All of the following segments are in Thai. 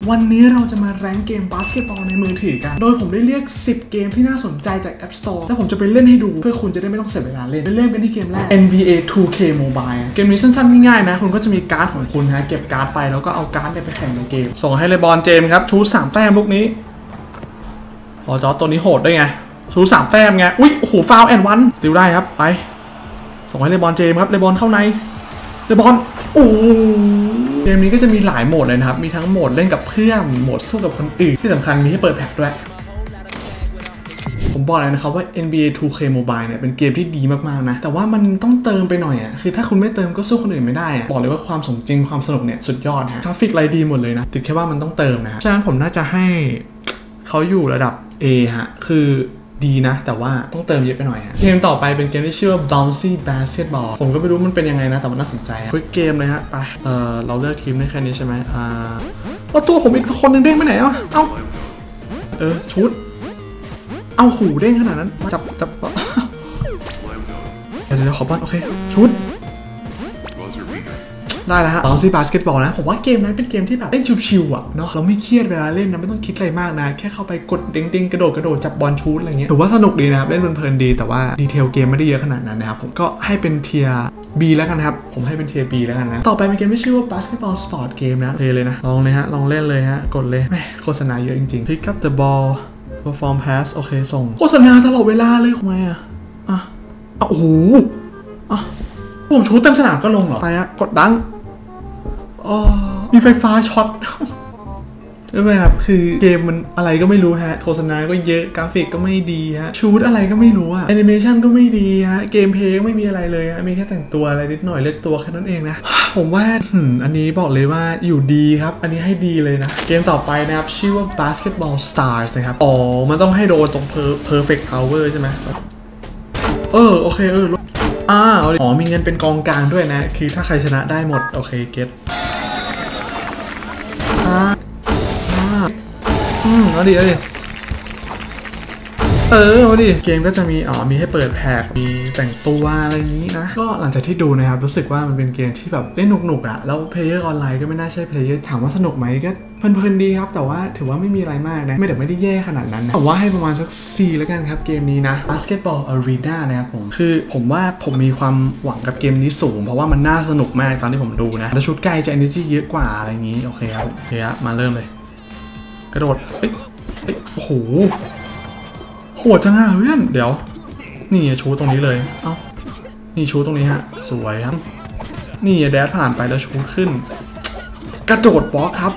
วันนี้เราจะมาแรงเกมบาสเกตบอลในมือถือกันโดยผมได้เลือก10เกมที่น่าสนใจจาก App Store แล้วผมจะไปเล่นให้ดูเพื่อคุณจะได้ไม่ต้องเสียเวลาเล่นเริ่มกันที่เกมแรก NBA 2K Mobile เกมนี้สั้นๆง่ายๆนะคุณก็จะมีการ์ดของคุณฮะเก็บการ์ดไปแล้วก็เอาการ์ดไปแข่งในเกมส่งให้เลบอนเจมส์ครับชู3แต้มลูกนี้จอตัวนี้โหดได้ไงชู3แต้มไงอุ๊ยโอ้โหฟาวล์แอนด์วันสติลได้ครับไปส่งให้เลบอนเจมส์ครับเลบอนเข้าในเลบอนโอ้เกมนี้ก็จะมีหลายโหมดเลยนะครับมีทั้งโหมดเล่นกับเพื่อนโหมดสู้กับคนอื่นที่สำคัญมีให้เปิดแพ็คด้วยผมบอกเลยนะครับว่า NBA 2K Mobile เนี่ยเป็นเกมที่ดีมากๆนะแต่ว่ามันต้องเติมไปหน่อยอ่ะคือถ้าคุณไม่เติมก็สู้คนอื่นไม่ได้อ่ะบอกเลยว่าความสมจริงความสนุกเนี่ยสุดยอดฮะกราฟิกอะไรดีหมดเลยนะติดแค่ว่ามันต้องเติมนะฉะนั้นผมน่าจะให้เขาอยู่ระดับ A ฮะคือดีนะแต่ว่าต้องเติมเยอะไปหน่อยฮะเกมต่อไปเป็นเกมที่ชื่อว่า Bouncy Basketball ผมก็ไม่รู้มันเป็นยังไงนะแต่มันน่าสนใจคุยเกมเลยฮะไปเราเลือกทีมได้แค่นี้ใช่ไหมว่าตัวผมอีกคนนึงเด้งไปไหนอ่ะชุดเอาหูเด้งขนาดนั้นจับเดี๋ยวขอบอลโอเคชุดได้แล้วฮะBouncy Basketballนะผมว่าเกมนั้นเป็นเกมที่แบบเล่นชิวๆอ่ะเนาะเราไม่เครียดเวลาเล่นนะไม่ต้องคิดอะไรมากนะแค่เข้าไปกดเด้งๆกระโดดจับบอลชูตอะไรเงี้ยถือว่าสนุกดีนะครับเล่นเพลินๆดีแต่ว่าดีเทลเกมไม่ได้เยอะขนาดนั้นนะครับผมก็ให้เป็นเทียร์ B แล้วกันครับผมให้เป็นเทียร์ B แล้วกันนะต่อไปเป็นเกมที่ชื่อว่า Basketball Sport Game นะเลยนะลองเลยฮะลองเล่นเลยฮะกดเลยโฆษณาเยอะจริงๆ Pick up the ball perform pass โอเคส่งโฆษณาตลอดเวลาเลยทำไมโอ้โหผมชูตเต็มสนามก็ลงเหรอไปกดดังมีไฟฟ้าช็อตใช่ไหมครับคือเกมมันอะไรก็ไม่รู้ฮะโฆษณาก็เยอะกราฟิกก็ไม่ดีฮะชูตอะไรก็ไม่รู้แอนิเมชันก็ไม่ดีฮะเกมเพลย์ก็ไม่มีอะไรเลยฮะมีแค่แต่งตัวอะไรนิดหน่อยเลือกตัวแค่นั้นเองนะผมว่าอันนี้บอกเลยว่าอยู่ดีครับอันนี้ให้ดีเลยนะเกมต่อไปนะครับชื่อว่า Basketball Stars นะครับมันต้องให้โดนตรง perfect power ใช่ไหมโอเคมีเงินเป็นกองกลางด้วยนะคือถ้าใครชนะได้หมดโอเคเก็ตเอาดิเอาดิเกมก็จะมีให้เปิดแพ็คมีแต่งตัวอะไรอย่างนี้นะก็หลังจากที่ดูนะครับรู้สึกว่ามันเป็นเกมที่แบบเล่นหนุกอ่ะแล้วเพลเยอร์ออนไลน์ก็ไม่น่าใช่เพลเยอร์ถามว่าสนุกไหมก็เพลินดีครับแต่ว่าถือว่าไม่มีอะไรมากนะไม่ได้แย่ขนาดนั้นนะผมว่าให้ประมาณสัก C แล้วกันครับเกมนี้นะ Basketball Arena นะครับผมว่าผมมีความหวังกับเกมนี้สูงเพราะว่ามันน่าสนุกมากตอนที่ผมดูนะแล้วชุดไกลจะ energy เยอะกว่าอะไรอย่างนี้โอเคครับมาเริ่มเลยกระโดดโอ้โหโหดจังเพื่อนเดี๋ยวนี่ชูตรงนี้เลยนี่ชูตรงนี้ฮะสวยครับนี่แดดผ่านไปแล้วชูขึ้นกระโดดบล็อกครับ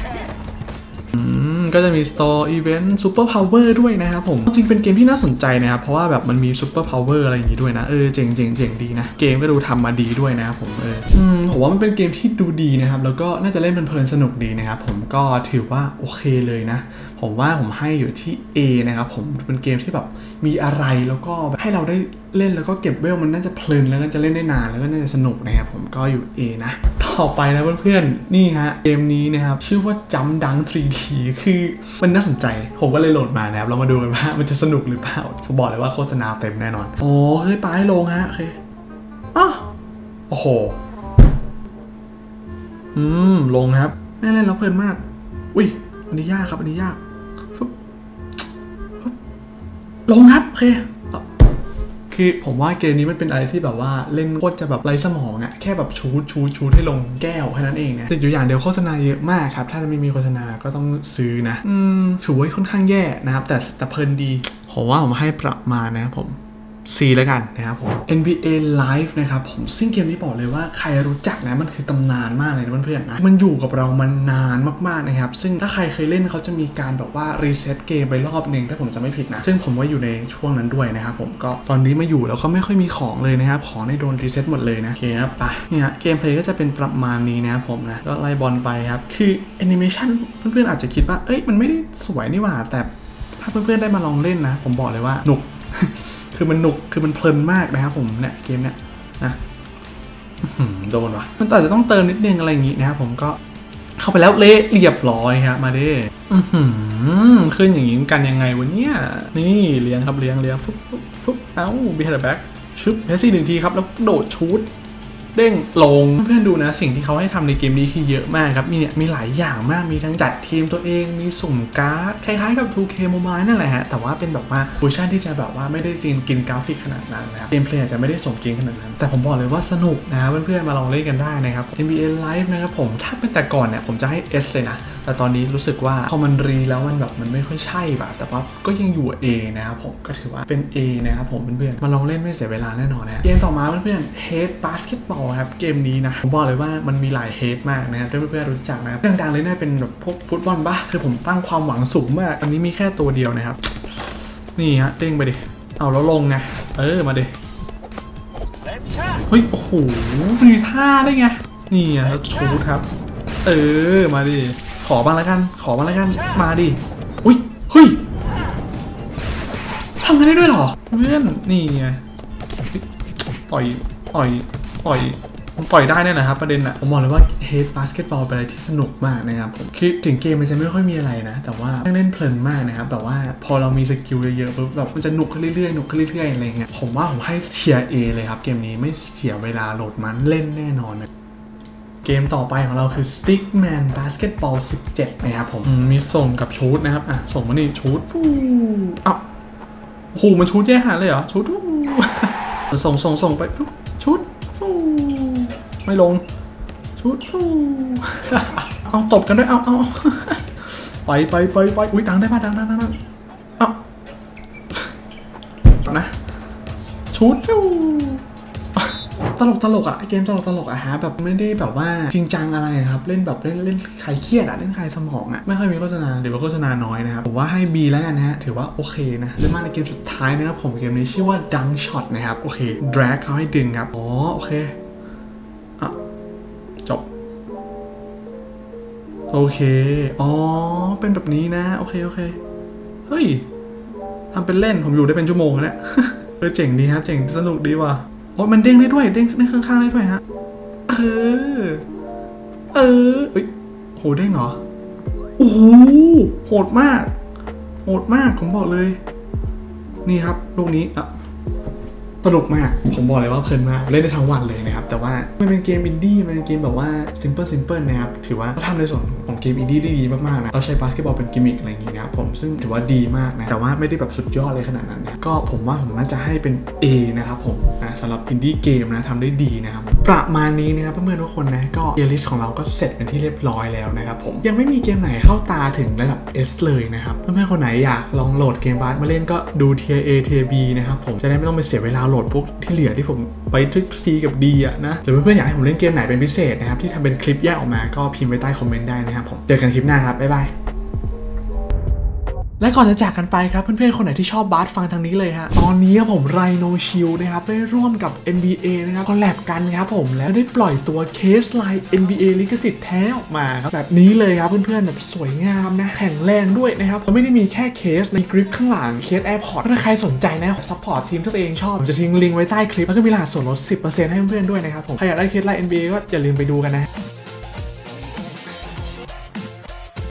ก็จะมี Store Event Super Power ด้วยนะครับผมจริงเป็นเกมที่น่าสนใจนะครับเพราะว่าแบบมันมี Super Power อะไรอย่างนี้ด้วยนะเจ๋งดีนะเกมก็ดูทำมาดีด้วยนะครับผมผมว่ามันเป็นเกมที่ดูดีนะครับแล้วก็น่าจะเล่นเพลินสนุกดีนะครับผมก็ถือว่าโอเคเลยนะผมว่าผมให้อยู่ที่ A นะครับผมเป็นเกมที่แบบมีอะไรแล้วก็ให้เราได้เล่นแล้วก็เก็บเวลมันน่าจะเพลินแล้วก็จะเล่นได้นานแล้วก็น่าจะสนุกนะครับผมก็อยู่ A นะต่อไปนะเพื่อนๆนี่ฮะเกมนี้นะครับชื่อว่า Jump Dunk 3D คือมันน่าสนใจผมก็เลยโหลดมานะครับเรามาดูกันว่ามันจะสนุกหรือเปล่าผมบอกเลยว่าโฆษณาเต็มแน่นอนเคยปาให้ลงฮะโอเคโอ้โหลงครับเล่นแล้วเพลินมากอุ้ยอันนี้ยากครับอันนี้ยากลงครับโอเคคือผมว่าเกมนี้มันเป็นอะไรที่แบบว่าเล่นโคตรจะแบบไร้สมองอะแค่แบบชูให้ลงแก้วแค่นั้นเองนะติดอยู่อย่างเดียวโฆษณาเยอะมากครับถ้าไม่มีโฆษณาก็ต้องซื้อนะถือว่าค่อนข้างแย่นะครับแต่เพลินดีผมว่าผมให้ประมาณนะครับผมC แล้วกันนะครับผม NBA Live นะครับผมซึ่งเกมนี้บอกเลยว่าใครรู้จักนะมันคือตำนานมากเลยนะเพื่อนๆนะมันอยู่กับเรามานานมากๆนะครับซึ่งถ้าใครเคยเล่นเขาจะมีการแบบว่ารีเซ็ตเกมไปรอบหนึ่งถ้าผมจะไม่ผิดนะซึ่งผมว่าอยู่ในช่วงนั้นด้วยนะครับผมก็ตอนนี้มาอยู่แล้วก็ไม่ค่อยมีของเลยนะครับของได้โดนรีเซ็ตหมดเลยนะโอเคครับไปเนี่ยเกมเพลย์ก็จะเป็นประมาณนี้นะครับผมนะก็ไล่บอลไปครับคือแอนิเมชันเพื่อนๆอาจจะคิดว่ามันไม่ได้สวยนี่หว่าแต่ถ้าเพื่อนๆได้มาลองเล่นนะผมบอกเลยว่าหนุกคือมันหนุกคือมันเพลินมากนะครับผมเนี่ยเกมเนี้ยนะโดนวะมันอาจจะต้องเติมนิดนึงอะไรอย่างงี้นะครับผมก็เข้าไปแล้วเละเรียบร้อยครับมาดิขึ้นอย่างนี้กันยังไงวะเนี่ยนี่เลี้ยงครับเลี้ยงฟึบบีฮันเดอร์แบ็กชึบเฮซี่1 ทีครับแล้วโดดชูตเด้งลงเพื่อนๆดูนะสิ่งที่เขาให้ทำในเกมนี้คือเยอะมากครับมีหลายอย่างมากมีทั้งจัดทีมตัวเองมีสุ่มการ์ดคล้ายๆกับ 2K Mobile นั่นแหละฮะแต่ว่าเป็นแบบว่าเวอร์ชันที่จะแบบว่าไม่ได้ซีนกินกราฟิกขนาดนั้นนะครับเกมเพลย์อาจจะไม่ได้สมจริงขนาดนั้นแต่ผมบอกเลยว่าสนุกนะเพื่อนๆมาลองเล่นกันได้นะครับ NBA Live นะครับผมถ้าเป็นแต่ก่อนเนี่ยผมจะให้ S เลยนะแต่ตอนนี้รู้สึกว่าพอมันรีแล้วมันแบบมันไม่ค่อยใช่แบบแต่ว่าก็ยังอยู่ A นะครับผมก็ถือว่าเป็น A นะครับผมเพื่อนๆมาลองเล่นไม่เสียเวลาแน่นอนนะเกมต่อมาเพื่อนๆ Hate Basketball ครับเกมนี้นะผมบอกเลยว่ามันมีหลาย Hate มากนะถ้าเพื่อนๆรู้จักนะดังๆเลยน่าเป็นแบบพวกฟุตบอลปะคือผมตั้งความหวังสูงมากอันนี้มีแค่ตัวเดียวนะครับนี่ฮะเด้งไปดิเอาแล้วลงไงมาดิเฮ้ยโอ้โหมีท่าได้ไงนี่อ่ะแล้วชูดครับมาดิขอบ้างแล้วกันมาดิอุ้ยเฮ้ยทำกันได้ด้วยเหรอเพื่อนนี่ไงต่อยได้แน่นะครับประเด็นอะผมบอกเลยว่า Hate Basketball เป็นอะไรที่สนุกมากนะครับผมคิดถึงเกมมันจะไม่ค่อยมีอะไรนะแต่ว่าเล่นเพลินมากนะครับแบบว่าพอเรามีสกิลเยอะๆปุ๊บแบบมันจะหนุกขึ้นเรื่อยๆอะไรเงี้ยผมว่าผมให้เทียร์ A เลยครับเกมนี้ไม่เสียเวลาโหลดมันเล่นแน่นอนนะเกมต่อไปของเราคือ Stickman Basketball 17นะครับผมมีส่งกับชูตนะครับส่งมานี่ชูตฟูโอ้โหมันชูตแย่หาเลยเหรอชูตส่งไปชูตฟูไม่ลงชูตฟูเอาตบกันด้วยเอาไปอุ้ยดังได้ป่ะดังนะชูตฟูตลกอ่ะเกมตลกอ่ะฮะแบบไม่ได้แบบว่าจริงจังอะไรครับเล่นแบบเล่นคลายเครียดอ่ะเล่นคลายสมองอ่ะไม่ค่อยมีโฆษณาหรือว่าโฆษณาน้อยนะครับผมว่าให้ B แล้วกันนะฮะถือว่าโอเคนะเล่นมาในเกมสุดท้ายนะครับผมเกมนี้ชื่อว่า Dunk Shot นะครับโอเค drag เขาให้ดึงครับโอเคจบโอเคเป็นแบบนี้นะโอเคเฮ้ยทำเป็นเล่นผมอยู่ได้เป็นชั่วโมงแล้วเจ๋งดีครับเจ๋งสนุกดีว่ะมันเด้งได้ด้วยเด้งข้างๆได้ด้วยฮะโหเด้งเหรอโอ้โหโหดมากผมบอกเลยนี่ครับลูกนี้สนุกมากผมบอกเลยว่าเพลินมากเล่นได้ทั้งวันเลยนะครับแต่ว่ามันเป็นเกมอินดี้มันเป็นเกมแบบว่า simple นะครับถือว่าเขาทำในส่วนของเกมอินดี้ได้ดีมากๆนะเราใช้บาสเกตบอลเป็นกิมมิคอะไรอย่างงี้นะครับผมซึ่งถือว่าดีมากนะแต่ว่าไม่ได้แบบสุดยอดเลยขนาดนั้นนะก็ผมว่าผมน่าจะให้เป็น A นะครับผมนะสำหรับอินดี้เกมนะทำได้ดีนะครับประมาณนี้นะครับเพื่อนๆทุกคนนะก็เทียร์ลิสต์ของเราก็เสร็จเป็นที่เรียบร้อยแล้วนะครับผมยังไม่มีเกมไหนเข้าตาถึงระดับ S เลยนะครับเพื่อนๆคนไหนอยากลองโหลดเกมบาสมาเล่นก็ดูเทียร์ A เทียร์ B นะครับผมจะได้ไม่ต้องไปเสียเวลาโหลดพวกที่เหลือที่ผมไปทริป C กับ D อะนะหรือเพื่อนๆอยากให้ผมเล่นเกมไหนเป็นพิเศษนะครับที่ทำเป็นคลิปแยกออกมาก็พิมพ์ไว้ใต้คอมเมนต์ได้นะครับผมเจอกันคลิปหน้าครับบ๊ายบายและก่อนจะจากกันไปครับเพื่อนๆคนไหนที่ชอบบาสฟังทางนี้เลยฮะตอนนี้ผมไรโนชิลนะครับได้ร่วมกับ NBA นะครับคอลแลบกันครับผมแล้วได้ปล่อยตัวเคสไลน์ NBA ลิขสิทธิ์แท้ออกมาครับแบบนี้เลยครับเพื่อนๆแบบสวยงามนะแข็งแรงด้วยนะครับไม่ได้มีแค่เคสในกริปข้างหลังเคส AirPods ถ้าใครสนใจนะซัพพอร์ตทีมที่ตัวเองชอบผมจะทิ้งลิงก์ไว้ใต้คลิปแล้วก็มีรหัสส่วนลด 10% ให้เพื่อนๆด้วยนะครับผมใครอยากได้เคสไลน์ NBA ก็อย่าลืมไปดูกันนะ